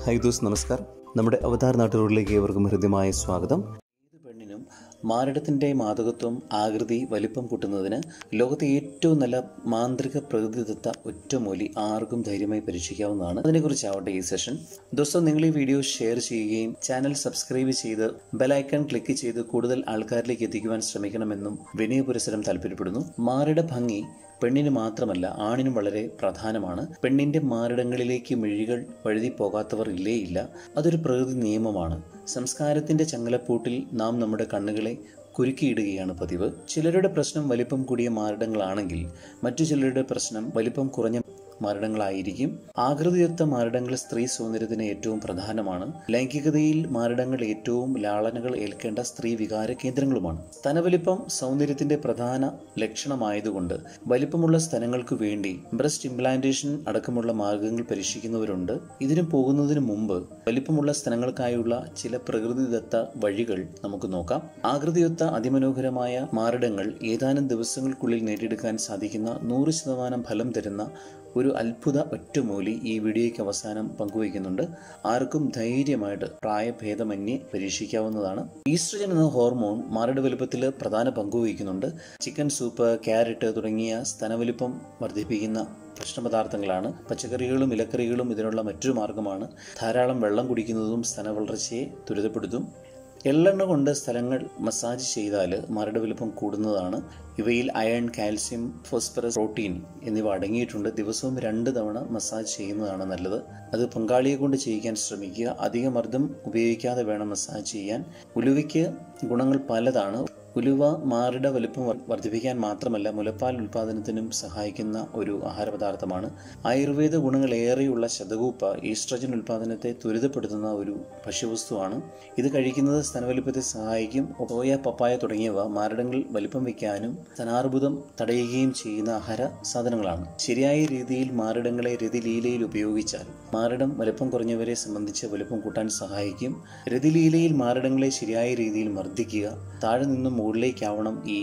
Hi those, നമസ്കാരം. നമ്മുടെ അവതാർ നാട്ടുകളിലേക്ക് ഏവർക്കും ഹൃദ്യമായ സ്വാഗതം. ഏത് പെണ്ണിനും മാരടത്തിൻ്റെ മാദകത്വം, ആകൃതി, വലിപ്പം കൂട്ടുന്നതിന് ലോകത്തെ ഏറ്റവും നല്ല മാന്ത്രിക പ്രകൃതിദത്ത ഒറ്റമൂലി ആർക്കും ധൈര്യമായി പരീക്ഷിക്കാവുന്നതാണ്. അതിനെക്കുറിച്ചാവട്ടെ ഈ സെഷൻ. ദോസ്തം, നിങ്ങൾ ഈ വീഡിയോ ഷെയർ ചെയ്യുകയും ചാനൽ സബ്സ്ക്രൈബ് ചെയ്ത് ബെലൈക്കൺ ക്ലിക്ക് ചെയ്ത് കൂടുതൽ ആൾക്കാരിലേക്ക് എത്തിക്കുവാൻ ശ്രമിക്കണമെന്നും വിനയപുരസരം താല്പര്യപ്പെടുന്നു. മാരട ഭംഗി പെണ്ണിന് മാത്രമല്ല ആണിനും വളരെ പ്രധാനമാണ്. പെണ്ണിൻ്റെ മാറിടങ്ങളിലേക്ക് മിഴികൾ വഴുതി പോകാത്തവർ ഇല്ലേയില്ല. അതൊരു പ്രകൃതി നിയമമാണ്. സംസ്കാരത്തിൻ്റെ ചങ്ങലപ്പൂട്ടിൽ നാം നമ്മുടെ കണ്ണുകളെ കുരുക്കിയിടുകയാണ് പതിവ്. ചിലരുടെ പ്രശ്നം വലിപ്പം കൂടിയ മാറിടങ്ങളാണെങ്കിൽ മറ്റു ചിലരുടെ പ്രശ്നം വലിപ്പം കുറഞ്ഞ മാറിടങ്ങളായിരിക്കും. ആകൃതിയൊത്ത മാറിടങ്ങൾ സ്ത്രീ സൗന്ദര്യത്തിന് ഏറ്റവും പ്രധാനമാണ്. ലൈംഗികതയിൽ മാറിടങ്ങൾ ഏറ്റവും ലാളനകൾ ഏൽക്കേണ്ട സ്ത്രീ വികാര കേന്ദ്രങ്ങളുമാണ്. സ്തനവലിപ്പം സൗന്ദര്യത്തിന്റെ പ്രധാന ലക്ഷണമായതുകൊണ്ട് വലിപ്പമുള്ള സ്തനങ്ങൾക്ക് വേണ്ടി ബ്രസ്റ്റ് ഇംപ്ലാന്റേഷൻ അടക്കമുള്ള മാർഗങ്ങൾ പരീക്ഷിക്കുന്നവരുണ്ട്. ഇതിന് പോകുന്നതിന് മുമ്പ് വലിപ്പമുള്ള സ്തനങ്ങൾക്കായുള്ള ചില പ്രകൃതിദത്ത വഴികൾ നമുക്ക് നോക്കാം. ആകൃതിയൊത്ത അതിമനോഹരമായ മാറിടങ്ങൾ ഏതാനും ദിവസങ്ങൾക്കുള്ളിൽ നേടിയെടുക്കാൻ സാധിക്കുന്ന 100% ഫലം തരുന്ന ഒരു അത്ഭുത ഒറ്റമൂലി ഈ വീഡിയോയ്ക്ക് അവസാനം പങ്കുവയ്ക്കുന്നുണ്ട്. ആർക്കും ധൈര്യമായിട്ട് പ്രായഭേദമന്യേ പരീക്ഷിക്കാവുന്നതാണ്. ഈസ്ട്രജൻ എന്ന ഹോർമോൺ മാറിട വലുപ്പത്തിൽ പ്രധാന പങ്കുവഹിക്കുന്നുണ്ട്. ചിക്കൻ സൂപ്പ്, ക്യാരറ്റ് തുടങ്ങിയ സ്തനവലിപ്പം വർദ്ധിപ്പിക്കുന്ന ഭക്ഷണപദാർത്ഥങ്ങളാണ്. പച്ചക്കറികളും ഇലക്കറികളും ഇതിനുള്ള മറ്റൊരു മാർഗമാണ്. ധാരാളം വെള്ളം കുടിക്കുന്നതും സ്തന വളർച്ചയെ ത്വരിതപ്പെടുത്തും. എള്ളെണ്ണ കൊണ്ട് സ്ഥലങ്ങൾ മസാജ് ചെയ്താൽ മാറിട വലുപ്പം കൂടുന്നതാണ്. ഇവയിൽ അയൺ, കാൽസ്യം, ഫോസ്ഫറസ്, പ്രോട്ടീൻ എന്നിവ അടങ്ങിയിട്ടുണ്ട്. ദിവസവും 2 തവണ മസാജ് ചെയ്യുന്നതാണ് നല്ലത്. അത് പങ്കാളിയെ കൊണ്ട് ചെയ്യിക്കാൻ ശ്രമിക്കുക. അധിക മർദ്ദം ഉപയോഗിക്കാതെ വേണം മസാജ് ചെയ്യാൻ. ഉലുവയ്ക്ക് ഗുണങ്ങൾ പലതാണ്. ഉലുവ മാറിട വലുപ്പം വർദ്ധിപ്പിക്കാൻ മാത്രമല്ല മുലപ്പാൽ ഉൽപാദനത്തിനും സഹായിക്കുന്ന ഒരു ആഹാരപദാർത്ഥമാണ്. ആയുർവേദ ഗുണങ്ങൾ ഏറെയുള്ള ശതകൂപ്പ ഈസ്ട്രജൻ ഉൽപാദനത്തെ ത്വരിതപ്പെടുത്തുന്ന ഒരു ഭക്ഷ്യവസ്തുവാണ്. ഇത് കഴിക്കുന്നത് സ്തനവലിപ്പത്തെ സഹായിക്കും. സോയ, പപ്പായ തുടങ്ങിയവ മാറിടങ്ങൾ വലിപ്പം വയ്ക്കാനും സ്തനാർബുദം തടയുകയും ചെയ്യുന്ന ആഹാര സാധനങ്ങളാണ്. ശരിയായ രീതിയിൽ മാറിടങ്ങളെ രതിലീലയിൽ ഉപയോഗിച്ചാൽ മാറിടം വലിപ്പം കുറഞ്ഞവരെ സംബന്ധിച്ച് വലിപ്പം കൂട്ടാൻ സഹായിക്കും. രതിലീലയിൽ മാറിടങ്ങളെ ശരിയായ രീതിയിൽ മർദ്ദിക്കുക. താഴെ നിന്നും മുകളിലേക്കാവണം ഈ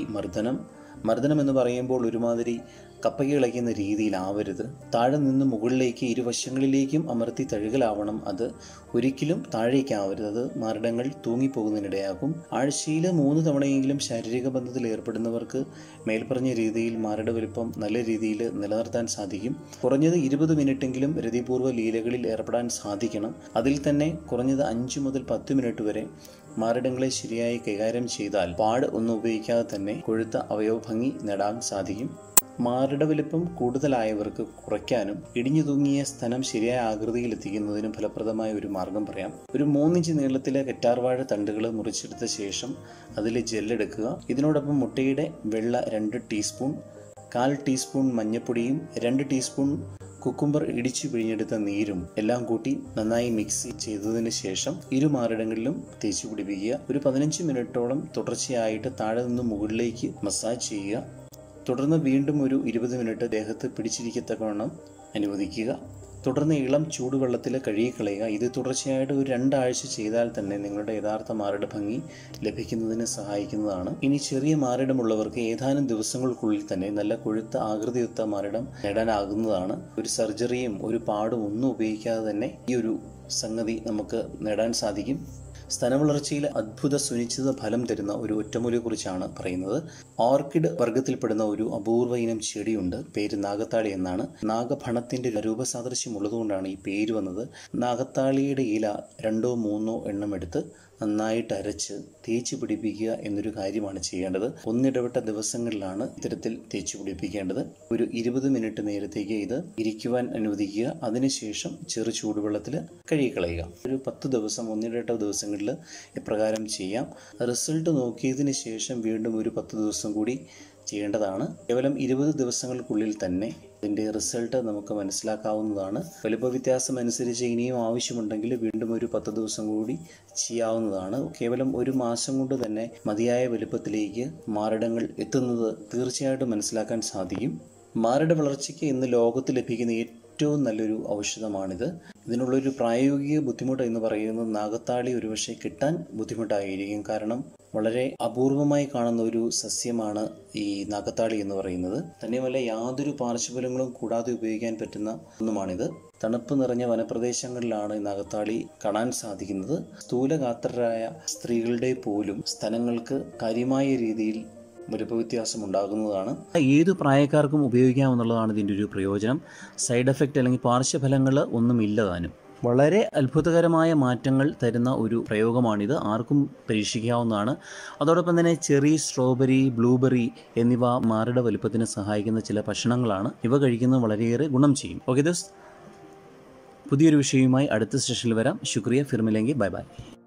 മർദ്ദനം എന്ന് പറയുമ്പോൾ ഒരുമാതിരി കപ്പയ്ക്ക് ഇളയ്ക്കുന്ന രീതിയിലാവരുത്. താഴെ നിന്ന് മുകളിലേക്ക് ഇരുവശങ്ങളിലേക്കും അമർത്തി തഴുകലാവണം. അത് ഒരിക്കലും താഴേക്കാവരുത്. അത് മാറിടങ്ങൾ തൂങ്ങിപ്പോകുന്നതിനിടയാക്കും. ആഴ്ചയിൽ 3 തവണയെങ്കിലും ശാരീരിക ബന്ധത്തിൽ ഏർപ്പെടുന്നവർക്ക് മേൽപ്പറഞ്ഞ രീതിയിൽ മാറിട വലിപ്പം നല്ല രീതിയിൽ നിലനിർത്താൻ സാധിക്കും. കുറഞ്ഞത് 20 മിനിറ്റെങ്കിലും രതിപൂർവ്വ ലീലകളിൽ ഏർപ്പെടാൻ സാധിക്കണം. അതിൽ തന്നെ കുറഞ്ഞത് 5 മുതൽ 10 മിനിറ്റ് വരെ മാറിടങ്ങളെ ശരിയായി കൈകാര്യം ചെയ്താൽ പാട് ഒന്നും ഉപയോഗിക്കാതെ തന്നെ കൊഴുത്ത അവയവഭംഗി നേടാൻ സാധിക്കും. മാറിട വലിപ്പം കൂടുതലായവർക്ക് കുറയ്ക്കാനും ഇടിഞ്ഞു തൂങ്ങിയ സ്തനം ശരിയായ ആകൃതിയിൽ എത്തിക്കുന്നതിനും ഫലപ്രദമായ ഒരു മാർഗം പറയാം. ഒരു 3 ഇഞ്ച് നീളത്തിലെ കറ്റാർവാഴ തണ്ടുകൾ മുറിച്ചെടുത്ത ശേഷം അതിൽ ജെല്ലെടുക്കുക. ഇതിനോടൊപ്പം മുട്ടയുടെ വെള്ള 2 ടീസ്പൂൺ, 1/4 ടീസ്പൂൺ മഞ്ഞൾപ്പൊടിയും 2 ടീസ്പൂൺ കുക്കുംബർ ഇടിച്ചു പിഴിഞ്ഞെടുത്ത നീരും എല്ലാം കൂട്ടി നന്നായി മിക്സ് ചെയ്തതിന് ശേഷം ഇരുമാറിടങ്ങളിലും തേച്ചു പിടിപ്പിക്കുക. ഒരു 15 മിനിറ്റോളം തുടർച്ചയായിട്ട് താഴെ നിന്ന് മുകളിലേക്ക് മസാജ് ചെയ്യുക. തുടർന്ന് വീണ്ടും ഒരു 20 മിനിറ്റ് ദേഹത്ത് പിടിച്ചിരിക്കത്തക്കവണ്ണം അനുവദിക്കുക. തുടർന്ന് ഇളം ചൂടുവെള്ളത്തിൽ കഴുകിക്കളയുക. ഇത് തുടർച്ചയായിട്ട് ഒരു 2 ആഴ്ച ചെയ്താൽ തന്നെ നിങ്ങളുടെ യഥാർത്ഥ മാറിട ഭംഗി ലഭിക്കുന്നതിന് സഹായിക്കുന്നതാണ്. ഇനി ചെറിയ മാറിടമുള്ളവർക്ക് ഏതാനും ദിവസങ്ങൾക്കുള്ളിൽ തന്നെ നല്ല കൊഴുത്ത ആകൃതിയൊത്ത മാറിടം നേടാനാകുന്നതാണ്. ഒരു സർജറിയും ഒരു പാടും ഒന്നും ഉപയോഗിക്കാതെ തന്നെ ഈ ഒരു സംഗതി നമുക്ക് നേടാൻ സാധിക്കും. സ്തനവളർച്ചയിൽ അത്ഭുത സുനിശ്ചിത ഫലം തരുന്ന ഒരു ഒറ്റമൂലിയെക്കുറിച്ചാണ് പറയുന്നത്. ഓർക്കിഡ് വർഗത്തിൽപ്പെടുന്ന ഒരു അപൂർവ ഇനം ചെടിയുണ്ട്. പേര് നാഗത്താളി എന്നാണ്. നാഗഫണത്തിന്റെ രൂപസാദൃശ്യം ഉള്ളതുകൊണ്ടാണ് ഈ പേര് വന്നത്. നാഗത്താളിയുടെ ഇല 2-3 എണ്ണം എടുത്ത് നന്നായിട്ട് അരച്ച് തേച്ച് പിടിപ്പിക്കുക എന്നൊരു കാര്യമാണ് ചെയ്യേണ്ടത്. ഒന്നിടവിട്ട ദിവസങ്ങളിലാണ് ഇത്തരത്തിൽ തേച്ച് പിടിപ്പിക്കേണ്ടത്. ഒരു 20 മിനിറ്റ് നേരത്തേക്ക് ഇത് ഇരിക്കുവാൻ അനുവദിക്കുക. അതിനുശേഷം ചെറു ചൂടുവെള്ളത്തിൽ കഴുകിക്കളയുക. ഒരു 10 ദിവസം ഒന്നിടവിട്ട ദിവസങ്ങളിൽ ഇപ്രകാരം ചെയ്യാം. റിസൾട്ട് നോക്കിയതിന് ശേഷം വീണ്ടും ഒരു 10 ദിവസം കൂടി ചെയ്യേണ്ടതാണ്. കേവലം 20 ദിവസങ്ങൾക്കുള്ളിൽ തന്നെ ഇതിൻ്റെ റിസൾട്ട് നമുക്ക് മനസ്സിലാക്കാവുന്നതാണ്. വലുപ്പ വ്യത്യാസം അനുസരിച്ച് ഇനിയും ആവശ്യമുണ്ടെങ്കിൽ വീണ്ടും ഒരു 10 ദിവസം കൂടി ചെയ്യാവുന്നതാണ്. കേവലം 1 മാസം കൊണ്ട് തന്നെ മതിയായ വലുപ്പത്തിലേക്ക് മാറിടങ്ങൾ എത്തുന്നത് തീർച്ചയായിട്ടും മനസ്സിലാക്കാൻ സാധിക്കും. മാറിട വളർച്ചയ്ക്ക് ഇന്ന് ലോകത്ത് ലഭിക്കുന്ന ഏറ്റവും നല്ലൊരു ഔഷധമാണിത്. ഇതിനുള്ളൊരു പ്രായോഗിക ബുദ്ധിമുട്ട് എന്ന് പറയുന്നത് നാഗത്താളി ഒരുപക്ഷെ കിട്ടാൻ ബുദ്ധിമുട്ടായിരിക്കും. കാരണം വളരെ അപൂർവമായി കാണുന്ന ഒരു സസ്യമാണ് ഈ നാഗത്താളി എന്ന് പറയുന്നത്. തന്നെയുമല്ല യാതൊരു പാർശ്വഫലങ്ങളും കൂടാതെ ഉപയോഗിക്കാൻ പറ്റുന്ന ഒന്നുമാണിത്. തണുപ്പ് നിറഞ്ഞ വനപ്രദേശങ്ങളിലാണ് ഈ നാഗത്താളി കാണാൻ സാധിക്കുന്നത്. സ്ഥൂലഗാത്രരായ സ്ത്രീകളുടെ പോലും സ്തനങ്ങൾക്ക് കാര്യമായ രീതിയിൽ വലിപ്പവ്യത്യാസം ഉണ്ടാകുന്നതാണ്. ഏതു പ്രായക്കാർക്കും ഉപയോഗിക്കാമെന്നുള്ളതാണ് ഇതിൻ്റെ ഒരു പ്രയോജനം. സൈഡ് എഫക്റ്റ് അല്ലെങ്കിൽ പാർശ്വഫലങ്ങൾ ഒന്നുമില്ലതാനും. വളരെ അത്ഭുതകരമായ മാറ്റങ്ങൾ തരുന്ന ഒരു പ്രയോഗമാണിത്. ആർക്കും പരീക്ഷിക്കാവുന്നതാണ്. അതോടൊപ്പം തന്നെ ചെറി, സ്ട്രോബെറി, ബ്ലൂബെറി എന്നിവ മാറിട വലുപ്പത്തിന് സഹായിക്കുന്ന ചില ഭക്ഷണങ്ങളാണ്. ഇവ കഴിക്കുന്നത് വളരെയേറെ ഗുണം ചെയ്യും. ഓക്കെ ദോസ്ത്, പുതിയൊരു വിഷയവുമായി അടുത്ത സെഷനിൽ വരാം. ശുക്രിയ, ഫിർ മിലേംഗെ, ബൈ ബൈ.